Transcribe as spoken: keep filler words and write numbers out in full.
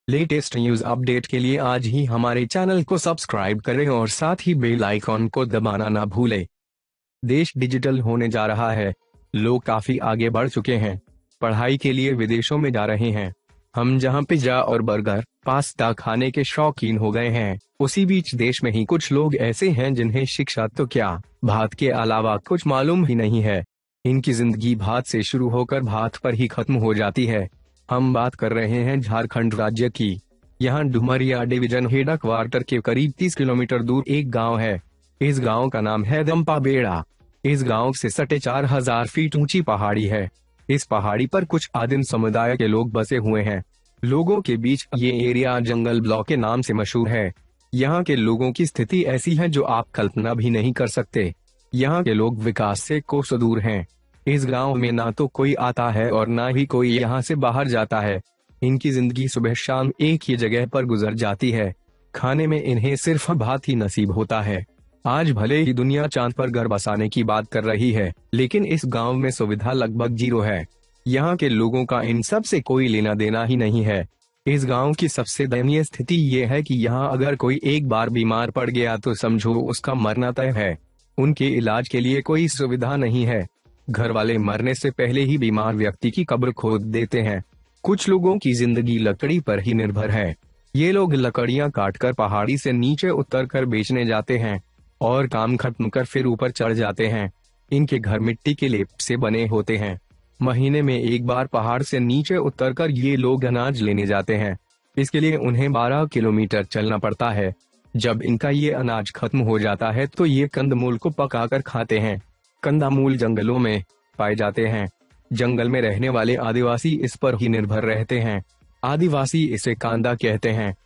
Latest news update के लिए आज ही हमारे चैनल को सब्सक्राइब करें और साथ ही बेल आइकॉन को दबाना ना भूलें। देश डिजिटल होने जा रहा है। लोग काफी आगे बढ़ चुके हैं। पढ़ाई के लिए विदेशों में जा रहे हैं। हम जहां पिज्जा और बर्गर, पास्ता खाने के शौकीन हो गए हैं, उसी बीच देश में ही कुछ लोग ऐसे हैं जिन्हें शिक्षा तो क्या, भात के अलावा कुछ मालूम ही नहीं है। इनकी जिंदगी भात से शुरू होकर भात पर ही खत्म हो जाती है। हम बात कर रहे हैं झारखंड राज्य की। यहाँ डुमरिया डिवीजन हेडा क्वार्टर के करीब तीस किलोमीटर दूर एक गांव है। इस गांव का नाम है दंपाबेड़ा। इस गांव से सटे चार हजार फीट ऊंची पहाड़ी है। इस पहाड़ी पर कुछ आदिम समुदाय के लोग बसे हुए हैं। लोगों के बीच ये एरिया जंगल ब्लॉक के नाम से मशहूर है। यहाँ के लोगों की स्थिति ऐसी है जो आप कल्पना भी नहीं कर सकते। यहाँ के लोग विकास से कोसों दूर हैं। इस गांव में ना तो कोई आता है और ना ही कोई यहाँ से बाहर जाता है। इनकी जिंदगी सुबह शाम एक ही जगह पर गुजर जाती है। खाने में इन्हें सिर्फ भात ही नसीब होता है। आज भले ही दुनिया चांद पर घर बसाने की बात कर रही है, लेकिन इस गांव में सुविधा लगभग जीरो है। यहाँ के लोगों का इन सब से कोई लेना देना ही नहीं है। इस गांव की सबसे दयनीय स्थिति ये है कि यहाँ अगर कोई एक बार बीमार पड़ गया तो समझो उसका मरना तय है। उनके इलाज के लिए कोई सुविधा नहीं है। घर वाले मरने से पहले ही बीमार व्यक्ति की कब्र खोद देते हैं। कुछ लोगों की जिंदगी लकड़ी पर ही निर्भर है। ये लोग लकड़ियां काटकर पहाड़ी से नीचे उतरकर बेचने जाते हैं और काम खत्म कर फिर ऊपर चढ़ जाते हैं। इनके घर मिट्टी के लेप से बने होते हैं। महीने में एक बार पहाड़ से नीचे उतरकर ये लोग अनाज लेने जाते हैं। इसके लिए उन्हें बारह किलोमीटर चलना पड़ता है। जब इनका ये अनाज खत्म हो जाता है तो ये कंदमूल को पकाकर खाते हैं। कंदमूल जंगलों में पाए जाते हैं। जंगल में रहने वाले आदिवासी इस पर ही निर्भर रहते हैं। आदिवासी इसे कांदा कहते हैं।